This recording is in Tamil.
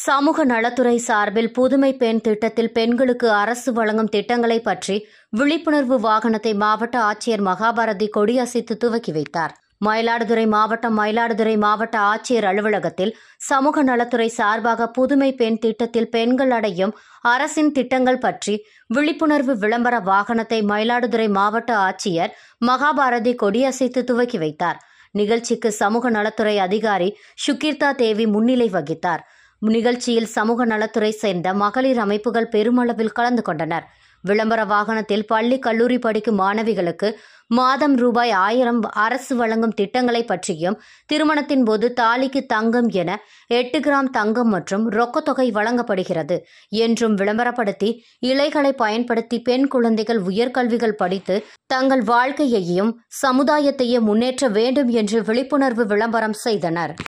சமூக நலத்துறை சார்பில் புதுமை பெண் திட்டத்தில் பெண்களுக்கு அரசு வழங்கும் திட்டங்களை பற்றி விழிப்புணர்வு வாகனத்தை மாவட்ட ஆட்சியர் மகாபாரதி கொடியசைத்து துவக்கி வைத்தார். மயிலாடுதுறை மாவட்ட ஆட்சியர் அலுவலகத்தில் சமூக நலத்துறை சார்பாக புதுமை பெண் திட்டத்தில் பெண்கள் அடையும் அரசின் திட்டங்கள் பற்றி விழிப்புணர்வு விளம்பர வாகனத்தை மயிலாடுதுறை மாவட்ட ஆட்சியர் மகாபாரதி கொடியசைத்து துவக்கி வைத்தார். நிகழ்ச்சிக்கு சமூக நலத்துறை அதிகாரி சுகீர்த்தா தேவி முன்னிலை வகித்தார். நிகழ்ச்சியில் சமூக நலத்துறை சேர்ந்த மகளிர் அமைப்புகள் பெருமளவில் கலந்து கொண்டனர். விளம்பர வாகனத்தில் பள்ளி கல்லூரி படிக்கும் மாணவிகளுக்கு மாதம் ரூபாய் 1000 அரசு வழங்கும் திட்டங்களை பற்றியும், திருமணத்தின் போது தாலிக்கு தங்கம் என 8 கிராம் தங்கம் மற்றும் ரொக்கத்தொகை வழங்கப்படுகிறது என்றும் விளம்பரப்படுத்தி இலைகளை பயன்படுத்தி பெண் குழந்தைகள் உயர்கல்விகள் படித்து தங்கள் வாழ்க்கையையும் சமுதாயத்தையும் முன்னேற்ற வேண்டும் என்று விழிப்புணர்வு விளம்பரம் செய்தனர்.